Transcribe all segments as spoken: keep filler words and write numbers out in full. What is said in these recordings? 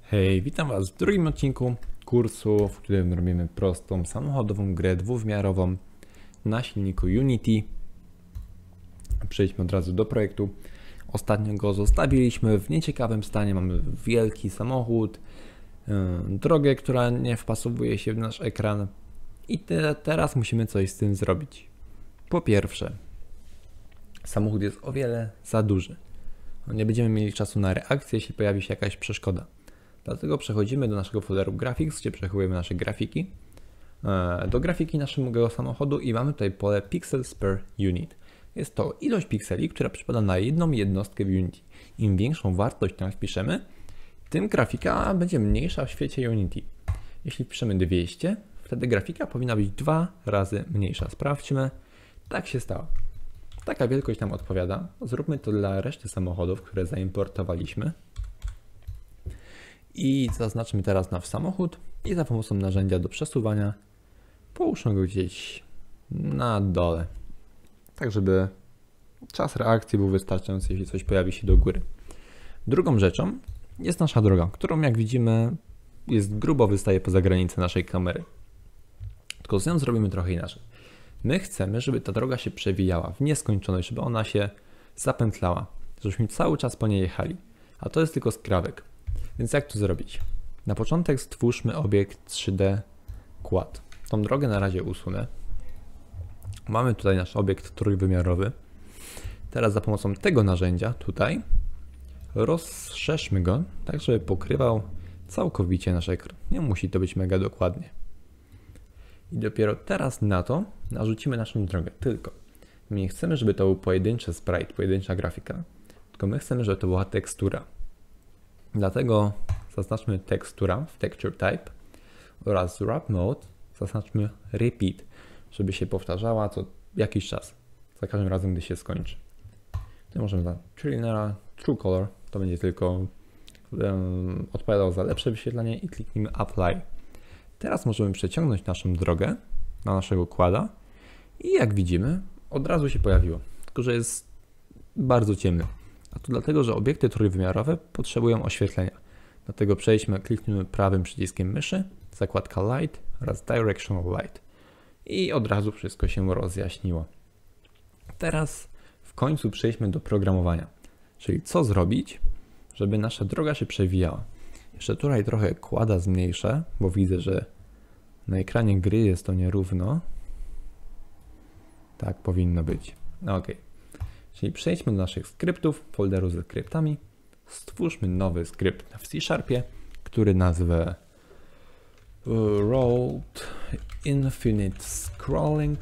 Hej, witam Was w drugim odcinku kursu, w którym robimy prostą samochodową grę dwuwymiarową na silniku Unity. Przejdźmy od razu do projektu. Ostatnio go zostawiliśmy w nieciekawym stanie. Mamy wielki samochód, yy, drogę, która nie wpasowuje się w nasz ekran i te, teraz musimy coś z tym zrobić. Po pierwsze, samochód jest o wiele za duży. Nie będziemy mieli czasu na reakcję, jeśli pojawi się jakaś przeszkoda. Dlatego przechodzimy do naszego folderu Graphics, gdzie przechowujemy nasze grafiki. Do grafiki naszego samochodu i mamy tutaj pole Pixels per Unit. Jest to ilość pikseli, która przypada na jedną jednostkę w Unity. Im większą wartość tam wpiszemy, tym grafika będzie mniejsza w świecie Unity. Jeśli wpiszemy dwieście, wtedy grafika powinna być dwa razy mniejsza. Sprawdźmy. Tak się stało. Taka wielkość nam odpowiada. Zróbmy to dla reszty samochodów, które zaimportowaliśmy. I zaznaczmy teraz nasz samochód i za pomocą narzędzia do przesuwania połóżmy go gdzieś na dole, tak żeby czas reakcji był wystarczający, jeśli coś pojawi się do góry. Drugą rzeczą jest nasza droga, którą jak widzimy jest grubo wystaje poza granicę naszej kamery. Tylko z nią zrobimy trochę inaczej. My chcemy, żeby ta droga się przewijała w nieskończoność, żeby ona się zapętlała, żebyśmy cały czas po niej jechali, a to jest tylko skrawek. Więc jak to zrobić? Na początek stwórzmy obiekt trzy D Quad. Tą drogę na razie usunę. Mamy tutaj nasz obiekt trójwymiarowy. Teraz za pomocą tego narzędzia tutaj rozszerzmy go, tak żeby pokrywał całkowicie nasz ekran. Nie musi to być mega dokładnie. I dopiero teraz na to narzucimy naszą drogę. Tylko my nie chcemy, żeby to był pojedynczy sprite, pojedyncza grafika, tylko my chcemy, żeby to była tekstura. Dlatego zaznaczmy tekstura w Texture Type oraz Wrap Mode zaznaczmy Repeat, żeby się powtarzała co jakiś czas, za każdym razem, gdy się skończy. Tu możemy za True, True Color, to będzie tylko um, odpowiadał za lepsze wyświetlenie i kliknijmy Apply. Teraz możemy przeciągnąć naszą drogę na naszego quada i jak widzimy od razu się pojawiło, tylko że jest bardzo ciemny. A to dlatego, że obiekty trójwymiarowe potrzebują oświetlenia. Dlatego przejdźmy, kliknijmy prawym przyciskiem myszy, zakładka Light oraz Directional Light. I od razu wszystko się rozjaśniło. Teraz w końcu przejdźmy do programowania. Czyli co zrobić, żeby nasza droga się przewijała. Jeszcze tutaj trochę quada zmniejszę, bo widzę, że na ekranie gry jest to nierówno. Tak powinno być. Ok. Czyli przejdźmy do naszych skryptów, folderu ze skryptami, stwórzmy nowy skrypt w C Sharpie, który nazwę Road Infinite Scrolling.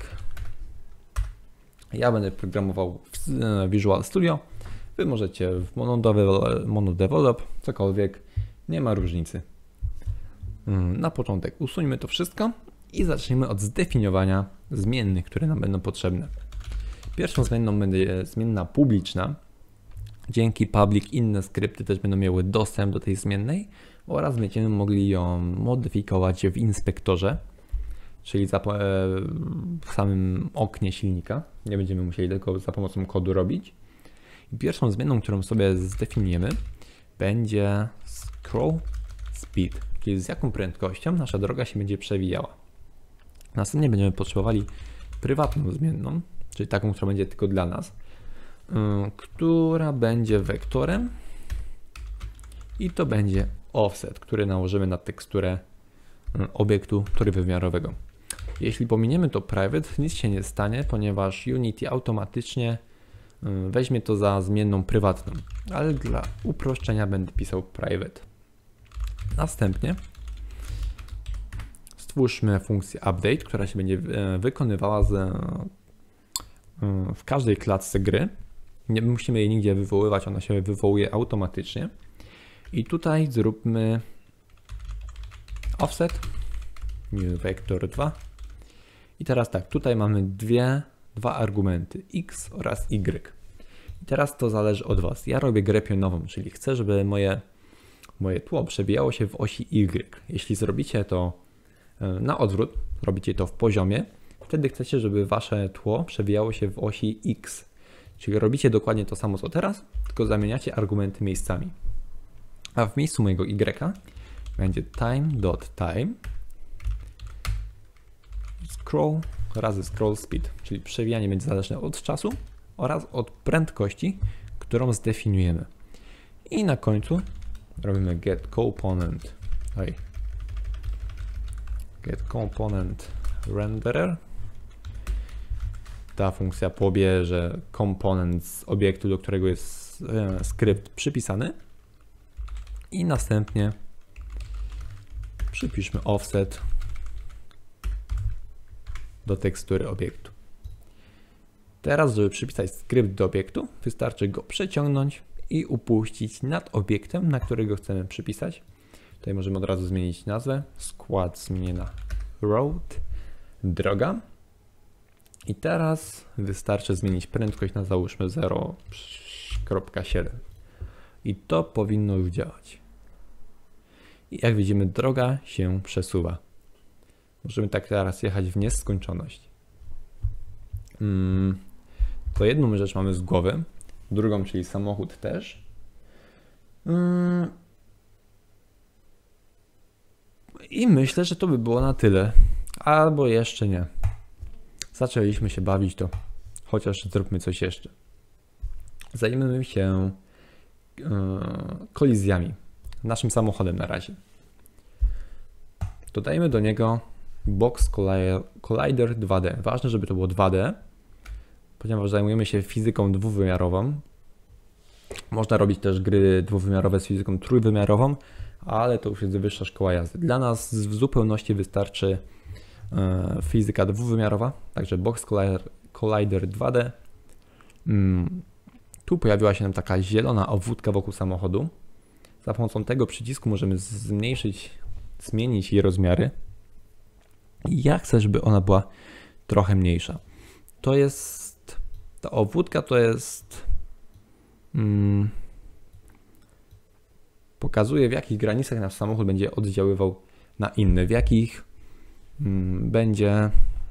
Ja będę programował w Visual Studio, Wy możecie w Monodevelop, cokolwiek, nie ma różnicy. Na początek usuńmy to wszystko i zacznijmy od zdefiniowania zmiennych, które nam będą potrzebne. Pierwszą zmienną będzie zmienna publiczna. Dzięki public inne skrypty też będą miały dostęp do tej zmiennej oraz będziemy mogli ją modyfikować w inspektorze, czyli w samym oknie silnika. Nie będziemy musieli tylko za pomocą kodu robić. I pierwszą zmienną, którą sobie zdefiniujemy, będzie scroll speed, czyli z jaką prędkością nasza droga się będzie przewijała. Następnie będziemy potrzebowali prywatną zmienną, czyli taką, która będzie tylko dla nas, yy, która będzie wektorem i to będzie offset, który nałożymy na teksturę yy, obiektu trójwymiarowego. Jeśli pominiemy to private, nic się nie stanie, ponieważ Unity automatycznie yy, weźmie to za zmienną prywatną, ale dla uproszczenia będę pisał private. Następnie stwórzmy funkcję update, która się będzie yy, wykonywała z w każdej klatce gry. Nie musimy jej nigdzie wywoływać, ona się wywołuje automatycznie. I tutaj zróbmy offset, vector dwa. I teraz tak, tutaj mamy dwie, dwa argumenty, x oraz y. I teraz to zależy od Was. Ja robię grę pionową, czyli chcę, żeby moje, moje tło przebijało się w osi y. Jeśli zrobicie to na odwrót, robicie to w poziomie, wtedy chcecie, żeby Wasze tło przewijało się w osi X. Czyli robicie dokładnie to samo co teraz, tylko zamieniacie argumenty miejscami. A w miejscu mojego Y będzie time.time scroll razy scroll speed, czyli przewijanie będzie zależne od czasu oraz od prędkości, którą zdefiniujemy. I na końcu robimy get component, oj, get component renderer. Ta funkcja pobierze komponent z obiektu, do którego jest e, skrypt przypisany i następnie przypiszmy offset do tekstury obiektu. Teraz, żeby przypisać skrypt do obiektu, wystarczy go przeciągnąć i upuścić nad obiektem, na którego chcemy przypisać. Tutaj możemy od razu zmienić nazwę. Skład zmienię na road, droga. I teraz wystarczy zmienić prędkość na załóżmy zero przecinek siedem. I to powinno już działać. I jak widzimy, droga się przesuwa. Możemy tak teraz jechać w nieskończoność. Hmm. To jedną rzecz mamy z głowy, drugą, czyli samochód też. Hmm. I myślę, że to by było na tyle. Albo jeszcze nie. Zaczęliśmy się bawić, to chociaż zróbmy coś jeszcze. Zajmiemy się yy, kolizjami. Naszym samochodem na razie. Dodajmy do niego Box Collider dwa D. Ważne, żeby to było dwa D, ponieważ zajmujemy się fizyką dwuwymiarową. Można robić też gry dwuwymiarowe z fizyką trójwymiarową, ale to już jest wyższa szkoła jazdy. Dla nas w zupełności wystarczy e, fizyka dwuwymiarowa, także Box Collider dwa D. Mm, tu pojawiła się nam taka zielona obwódka wokół samochodu. Za pomocą tego przycisku możemy zmniejszyć, zmienić jej rozmiary. I ja chcę, żeby ona była trochę mniejsza. To jest, ta obwódka to jest, hmm, pokazuje, w jakich granicach nasz samochód będzie oddziaływał na inny, w jakich hmm, będzie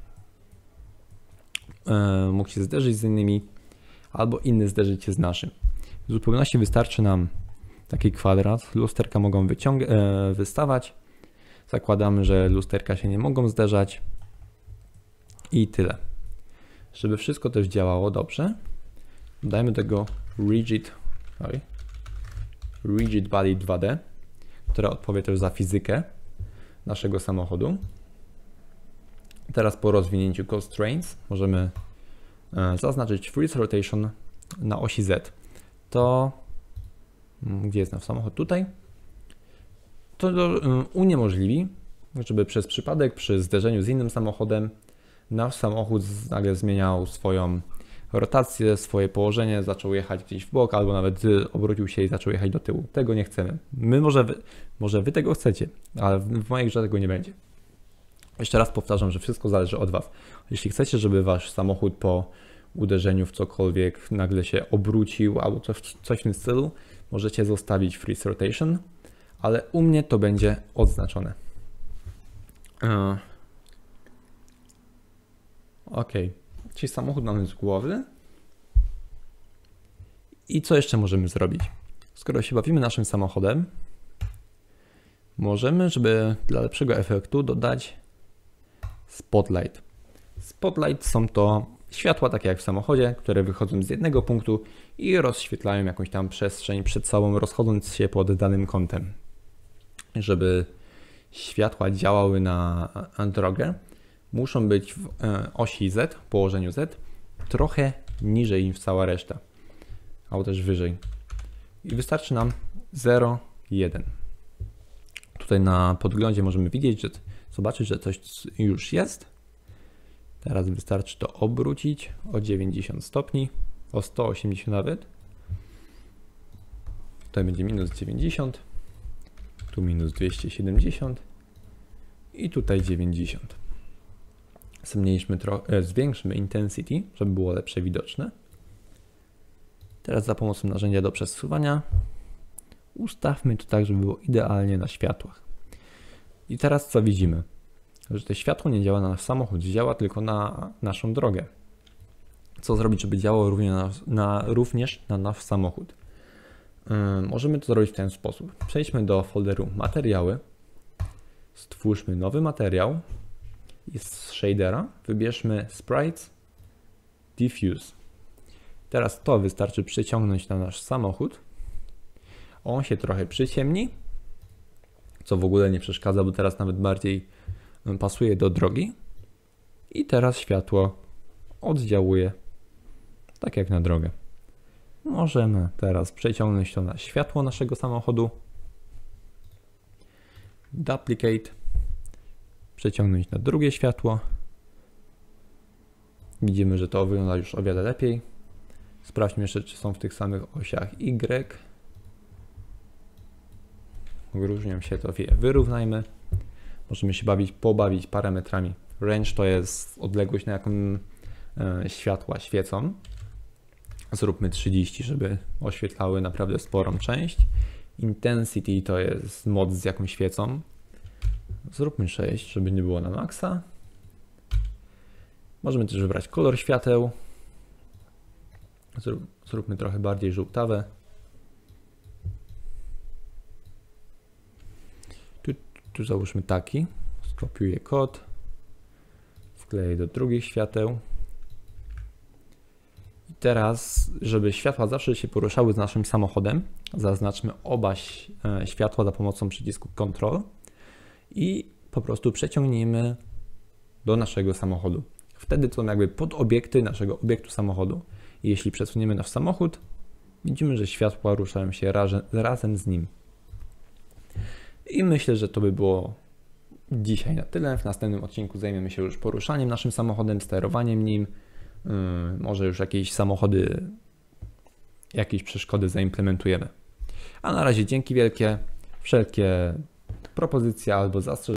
e, mógł się zderzyć z innymi, albo inny zderzyć się z naszym. W zupełności wystarczy nam taki kwadrat, lusterka mogą wyciąg- e, wystawać. Zakładamy, że lusterka się nie mogą zderzać i tyle. Żeby wszystko też działało dobrze, dodajmy do tego rigid, oj, rigid body dwa D, która odpowie też za fizykę naszego samochodu. Teraz po rozwinięciu constraints możemy zaznaczyć freeze rotation na osi Z. To, gdzie jest nasz samochód? Tutaj. To uniemożliwi, żeby przez przypadek przy zderzeniu z innym samochodem nasz samochód nagle zmieniał swoją rotację, swoje położenie, zaczął jechać gdzieś w bok, albo nawet obrócił się i zaczął jechać do tyłu. Tego nie chcemy. My może wy, może wy tego chcecie, ale w mojej grze tego nie będzie. Jeszcze raz powtarzam, że wszystko zależy od Was. Jeśli chcecie, żeby Wasz samochód po uderzeniu w cokolwiek nagle się obrócił albo coś, coś w tym stylu, możecie zostawić freeze rotation, ale u mnie to będzie odznaczone. Uh. Ok, czyli samochód mamy z głowy. I co jeszcze możemy zrobić? Skoro się bawimy naszym samochodem, możemy, żeby dla lepszego efektu, dodać spotlight. Spotlight są to światła, takie jak w samochodzie, które wychodzą z jednego punktu i rozświetlają jakąś tam przestrzeń przed sobą, rozchodząc się pod danym kątem. Żeby światła działały na drogę, muszą być w osi Z, w położeniu Z, trochę niżej niż cała reszta, albo też wyżej. I wystarczy nam zero, jeden. Tutaj na podglądzie możemy widzieć, że zobaczyć, że coś już jest. Teraz wystarczy to obrócić o dziewięćdziesiąt stopni, o sto osiemdziesiąt nawet. Tutaj będzie minus dziewięćdziesiąt, tu minus dwieście siedemdziesiąt i tutaj dziewięćdziesiąt. Zmniejszmy trochę, zwiększmy intensity, żeby było lepsze widoczne. Teraz za pomocą narzędzia do przesuwania ustawmy to tak, żeby było idealnie na światłach. I teraz co widzimy? Że to światło nie działa na nasz samochód, działa tylko na naszą drogę. Co zrobić, żeby działało również na, na, również na nasz samochód? Yy, możemy to zrobić w ten sposób. Przejdźmy do folderu materiały Stwórzmy nowy materiał i z shadera wybierzmy Sprites Diffuse. Teraz to wystarczy przyciągnąć na nasz samochód. On się trochę przyciemni, co w ogóle nie przeszkadza, bo teraz nawet bardziej pasuje do drogi. I teraz światło oddziałuje tak jak na drogę. Możemy teraz przeciągnąć to na światło naszego samochodu. Duplicate. Przeciągnąć na drugie światło. Widzimy, że to wygląda już o wiele lepiej. Sprawdźmy jeszcze, czy są w tych samych osiach Y. Różnią się, to wie. Wyrównajmy. Możemy się bawić, pobawić parametrami. Range to jest odległość, na jaką e, światła świecą. Zróbmy trzydzieści, żeby oświetlały naprawdę sporą część. Intensity to jest moc, z jaką świecą. Zróbmy sześć, żeby nie było na maksa. Możemy też wybrać kolor świateł. Zrób, zróbmy trochę bardziej żółtawe. Tu, tu załóżmy taki. Skopiuję kod. Wkleję do drugich świateł. I teraz, żeby światła zawsze się poruszały z naszym samochodem, zaznaczmy oba światła za pomocą przycisku Control i po prostu przeciągnijmy do naszego samochodu. Wtedy to są jakby podobiekty naszego obiektu samochodu. I jeśli przesuniemy nasz samochód, widzimy, że światła ruszają się razem z nim. I myślę, że to by było dzisiaj na tyle. W następnym odcinku zajmiemy się już poruszaniem naszym samochodem, sterowaniem nim. Yy, może już jakieś samochody, jakieś przeszkody zaimplementujemy. A na razie dzięki wielkie. Wszelkie propozycje albo zastrzeżenia